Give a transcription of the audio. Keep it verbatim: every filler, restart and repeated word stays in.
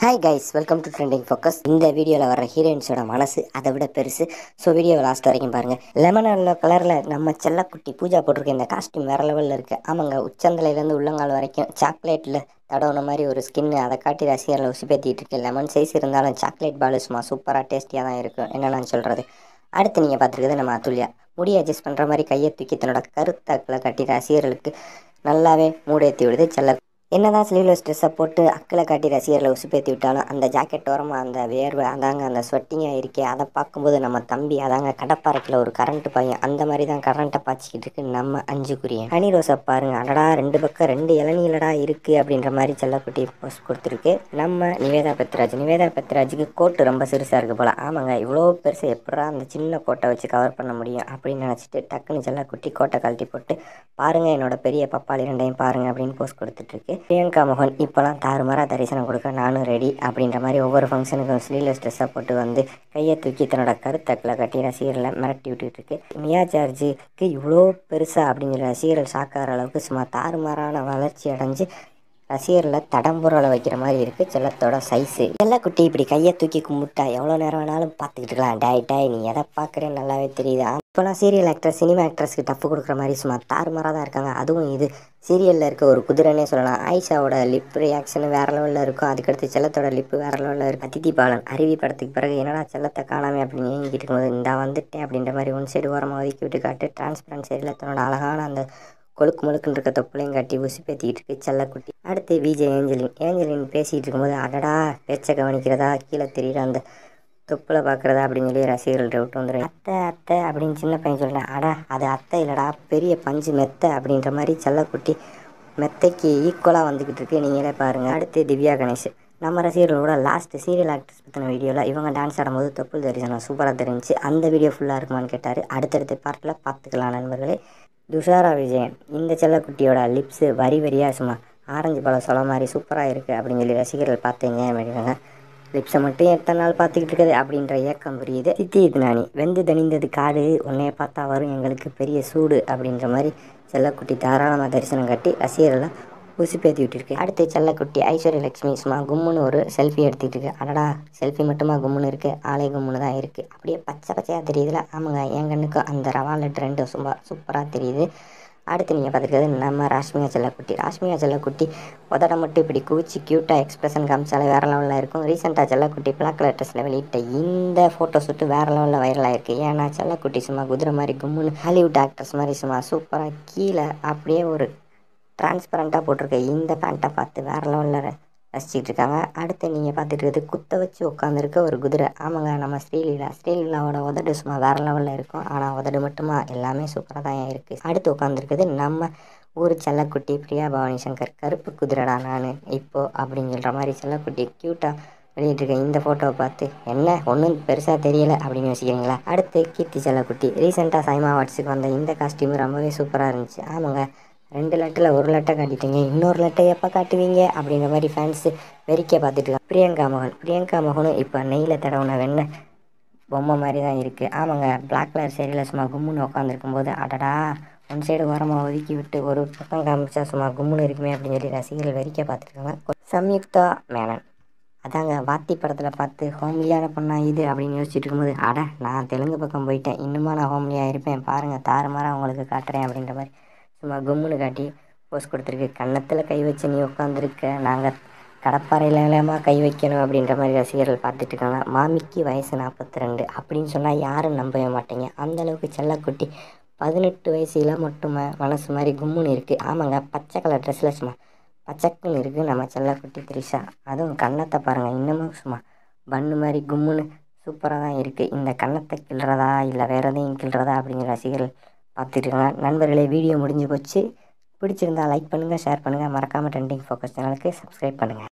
Hi guys, welcome to trending focus. இந்த வீடியோவில் வர ஹீரோயின்ஸோட மனசு அதை விட பெருசு. ஸோ வீடியோவை லாஸ்ட் வரைக்கும் பாருங்கள். லெமன் எல்லோ கலரில் நம்ம செல்லக்குட்டி பூஜா போட்டிருக்க இந்த காஸ்ட்யூம் வேறு லெவலில் இருக்குது. ஆமாங்க, உச்சந்தலையிலேருந்து உள்ளங்கால் வரைக்கும் சாக்லேட்டில் தடவுன மாதிரி ஒரு ஸ்கின்னு, அதை காட்டி ரசிகர்களை உசுப்பேற்றிட்டு இருக்கு. லெமன் சைஸ் இருந்தாலும் சாக்லேட் பால் சும்மா சூப்பராக டேஸ்டியாக தான் இருக்கும். என்ன நான் சொல்கிறது. அடுத்து நீங்கள் பார்த்துருக்குது நம்ம அதுல்யா. முடி அட்ஜஸ்ட் பண்ணுற மாதிரி கையை தூக்கி தன்னோட கருத்தாக்களை கட்டி ரசிகர்களுக்கு நல்லாவே மூடேற்றி விடுது செல்ல. என்னதான் ஸ்லீவ்லெஸ் ட்ரெஸ்ஸை போட்டு அக்களை காட்டி ரசிகர்களை உசுப்பேற்றி விட்டாலும் அந்த ஜாக்கெட் ஓரமாக அந்த வேர்வை அதாங்க அந்த ஸ்வெட்டிங்காக இருக்கே, அதை பார்க்கும்போது நம்ம தம்பி அதாங்க கடப்பாறைக்கில் ஒரு கரண்ட்டு பையன் அந்த மாதிரி தான் கரண்ட்டை பாய்ச்சிக்கிட்டு இருக்கு நம்ம அஞ்சு குறியன். ஹனி ரோஸை பாருங்க, அடடா ரெண்டு பக்கம் ரெண்டு இளநீலடா இருக்குது அப்படின்ற மாதிரி செல்லக்குட்டி போஸ்ட் கொடுத்துருக்கு நம்ம நிவேதா பெத்ராஜ். நிவேதா பெத்ராஜுக்கு கோட்டு ரொம்ப சிறுசாக இருக்குது போல். ஆமாங்க, இவ்வளோ பெருசு எப்படா அந்த சின்ன கோட்டை வச்சு கவர் பண்ண முடியும் அப்படின்னு நினச்சிட்டு டக்குன்னு செல்லக்குட்டி கோட்டை கழட்டி போட்டு பாருங்கள் என்னோட பெரிய பப்பாளி ரெண்டையும் பாருங்கள் அப்படின்னு போஸ்ட் கொடுத்துட்ருக்கு. பிரியங்கா மோகன் இப்போலாம் தாறுமாறாக தரிசனம் கொடுக்க நானும் ரெடி அப்படின்ற மாதிரி ஒவ்வொரு ஃபங்க்ஷனுக்கும் ஸ்லீவ்லெஸ் ட்ரெஸ்ஸை போட்டு வந்து கையை தூக்கி தன்னோட கருத்தக்கில் கட்டி ரசிகர்களை மிரட்டி விட்டுட்டு இருக்கு. மியா ஜார்ஜுக்கு இவ்வளோ பெருசா அப்படிங்கிற ரசிகர்கள் ஷாக்காகிற அளவுக்கு சும்மா தாறுமாறான வளர்ச்சி அடைஞ்சு ரசிகரில் தடம்புரலை வைக்கிற மாதிரி இருக்குது செல்லத்தோட சைஸு. செல்லக்குட்டி இப்படி கையை தூக்கி கும்பிட்டா எவ்வளோ நேரம் வேணாலும் பார்த்துக்கிட்டு இருக்கலாம். டாய் டாய் நீ எதை பார்க்குறேன்னு நல்லாவே தெரியுது. இப்போலாம் சீரியல் ஆக்டர் சினிமா ஆக்ட்ரஸ்க்கு டப்பு கொடுக்குற மாதிரி சும்மா தாறுமாறாக தான் இருக்காங்க. அதுவும் இது சீரியலில் இருக்க ஒரு குதிரைன்னே சொல்லலாம். ஆயிஷாவோட லிப் ரியாக்ஷன் வேறு லெவலில் இருக்கும். அதுக்கடுத்து செல்லத்தோட லிப்பு வேறு லெவலில் இருக்கும். அதிதி பாலன் அருவி படத்துக்கு பிறகு என்னடா செல்லத்தை காணாமே அப்படின்னு ஏங்கிட்டு இருக்கும்போது இந்த வந்துட்டேன் அப்படின்ற மாதிரி ஒன் சைடு ஓரமாக ஒதுக்கி விட்டு காட்டு டிரான்ஸ்பரன்ட் சைடில் தன்னோட அழகான அந்த கொழுக்கு முழுக்குன்னு இருக்க தொப்புளையும் காட்டி ஊசி பேத்திக்கிட்டு இருக்கு செல்லக்குட்டி. அடுத்து விஜய் ஏஞ்சலின். ஏஞ்சலின் பேசிகிட்டு இருக்கும்போது அடடா பேச்சை கவனிக்கிறதா கீழே தெரியுற அந்த தொப்புளை பார்க்குறதா அப்படின்னு சொல்லி ரசிகர்கள் டவுட் வந்துடும். அத்தை அத்தை அப்படின்னு சின்ன பையன் சொல்கிறேன். அடா அது அத்தை இல்லைடா பெரிய பஞ்சு மெத்தை அப்படின்ற மாதிரி செல்லக்குட்டி மெத்தைக்கு ஈக்குவலாக வந்துக்கிட்டு இருக்கு. நீங்களே பாருங்கள். அடுத்து திவ்யா கணேஷ். நம்ம ரசிகர்களோட லாஸ்ட் சீரியல் ஆக்டர்ஸ் பற்றின வீடியோவில் இவங்க டான்ஸ் ஆடும்போது தொப்புள் தரிசனம் சூப்பராக தெரிஞ்சு அந்த வீடியோ ஃபுல்லாக இருக்குமான்னு கேட்டார். அடுத்தடுத்த பார்ட்டில் பார்த்துக்கலாம் நண்பர்களே. துஷாரா விஜயன். இந்த செல்லக்குட்டியோட லிப்ஸு வரி வரியாக சும்மா ஆரஞ்சு பழம் சொல்ல மாதிரி சூப்பராக இருக்குது அப்படின்னு சொல்லி ரசிகர்கள் பார்த்தீங்க அப்படின்னாங்க. லிப்ஸை மட்டும் எத்தனை நாள் பார்த்துக்கிட்டு இருக்குது அப்படின்ற ஏக்கம் புரியுது. சித்தி இதுனானி. வெந்து தணிந்தது காடு உன்னைய பார்த்தா வரும் எங்களுக்கு பெரிய சூடு அப்படின்ற மாதிரி செல்லக்குட்டி தாராளமாக தரிசனம் கட்டி ரசிகர்களை உசுப்பேற்றி விட்டுருக்கு. அடுத்து செல்லக்குட்டி ஐஸ்வர்யா லட்சுமி சும்மா கும்முன்னு ஒரு செல்ஃபி எடுத்துக்கிட்டு இருக்கு. அடடா செல்ஃபி மட்டுமா கும்முன்னு இருக்குது, ஆளே கும்முன்னு தான் இருக்குது. அப்படியே பச்சை பச்சையாக தெரியுதுல. ஆமாங்க, என் கண்ணுக்கும் அந்த ரவா லெட் ரெண்டு சும்மா சூப்பராக தெரியுது. அடுத்து நீங்கள் பார்த்துருக்கிறது நம்ம ராஷ்மியா செல்லக்குட்டி. ராஷ்மியா செல்லக்குட்டி உதட மட்டும் இப்படி குவிச்சு க்யூட்டாக எக்ஸ்பிரஷன் காமிச்சாலே வேறு லெவலில் இருக்கும். ரீசெண்டாக செல்லக்குட்டி பிளாக் கலர் ட்ரெஸ்ஸில் வெளியிட்ட இந்த ஃபோட்டோ ஷூட்டு வேறு லெவலில் வைரல் ஆகிருக்கு. ஏன்னா செல்லக்குட்டி சும்மா குதிரை மாதிரி கும்முன்னு ஹாலிவுட் ஆக்டர்ஸ் மாதிரி சும்மா சூப்பராக கீழே அப்படியே ஒரு டிரான்ஸ்பரண்ட்டாக போட்டிருக்க இந்த பேண்ட்டை பார்த்து வேறு லெவலில் ரசிச்சிட்டு இருக்காங்க. அடுத்து நீங்கள் பார்த்துட்டு இருக்கிறது குத்த வச்சு உட்காந்துருக்க ஒரு குதிரை. ஆமாங்க, நம்ம ஸ்ரீலீலா. ஸ்ரீலீலாவோட உதடு சும்மா வேறு லெவலில் இருக்கும். ஆனால் உதடு மட்டுமா எல்லாமே சூப்பராக தான் இருக்குது. அடுத்து உட்காந்துருக்குது நம்ம ஊர் செல்லக்குட்டி பிரியா பவானி சங்கர். கருப்பு குதிரைடா நான் இப்போது அப்படிங்கிற மாதிரி செல்லக்குட்டி க்யூட்டாக வெளியிட்டிருக்கேன். இந்த ஃபோட்டோவை பார்த்து என்ன ஒன்றும் பெருசாக தெரியலை அப்படின்னு யோசிக்கிறீங்களா. அடுத்து கீர்த்தி செல்லக்குட்டி. ரீசெண்டாக சைமா வாட்ஸுக்கு வந்த இந்த காஸ்டியூம் ரொம்பவே சூப்பராக இருந்துச்சு. ஆமாங்க, ரெண்டு லட்டில் ஒரு லட்டை காட்டிட்டீங்க, இன்னொரு லட்டை எப்போ காட்டுவீங்க அப்படின்ற மாதிரி ஃபேன்ஸு வெறிக்க பார்த்துட்டு இருக்காங்க. பிரியங்கா மோகன். பிரியங்கா மோகனும் இப்போ நெய்யில் தடவுன வெண்ணெய் பொம்மை மாதிரி தான் இருக்குது. ஆமாங்க, பிளாக் கலர் சேரியில் சும்மா கும்முன்னு உட்காந்துருக்கும் போது அடடா ஒன் சைடு ஓரமாக ஒதுக்கி விட்டு ஒரு பக்கம் காமிச்சா சும்மா கும்முன்னு இருக்குமே அப்படின்னு சொல்லி ரசிகர்கள் வெறிக்க பார்த்துருக்காங்க. சம்யுக்தா மேனன். அதாங்க வாத்தி படத்தில் பார்த்து ஹோம்லியான பொண்ணா இது அப்படின்னு யோசிச்சுட்டு இருக்கும்போது அட நான் தெலுங்கு பக்கம் போயிட்டேன், இன்னுமா நான் ஹோம்லியாக இருப்பேன் பாருங்கள் தாறுமாறாக உங்களுக்கு காட்டுறேன் அப்படின்ற மாதிரி சும்மா கும்முன்னு காட்டி போஸ்ட் கொடுத்துருக்கு. கன்னத்தில் கை வச்சு நீ உட்காந்துருக்க, நாங்கள் கடப்பாறையில் இல்லாமா கை வைக்கணும் அப்படின்ற மாதிரி ரசிகர்கள் பார்த்துட்டு இருக்காங்க. மாமிக்கு வயசு நாற்பத்தி ரெண்டு அப்படின்னு சொன்னால் யாரும் நம்பவே மாட்டீங்க. அந்தளவுக்கு செல்லக்குட்டி பதினெட்டு வயசுல மட்டுமே மனசு மாதிரி கும்முன்னு இருக்குது. ஆமாங்க, பச்சை கலர் ட்ரெஸ்ஸில் சும்மா பச்சைக்குன்னு இருக்குது நம்ம செல்லக்குட்டி த்ரிஷா. அதுவும் கன்னத்தை பாருங்கள், இன்னமும் சும்மா பண்ணு மாதிரி கும்முன்னு சூப்பராக தான் இருக்குது. இந்த கன்னத்தை கிள்றதா இல்லை வேறு எதையும் கிள்றதா அப்படிங்கிற ரசிகர்கள் பார்த்துட்டு இருக்காங்க. நண்பர்களே, வீடியோ முடிஞ்சு போச்சு. பிடிச்சிருந்தா லைக் பண்ணுங்கள், ஷேர் பண்ணுங்கள், மறக்காமல் ட்ரெண்டிங் ஃபோக்கஸ் சேனலுக்கு சப்ஸ்கிரைப் பண்ணுங்கள்.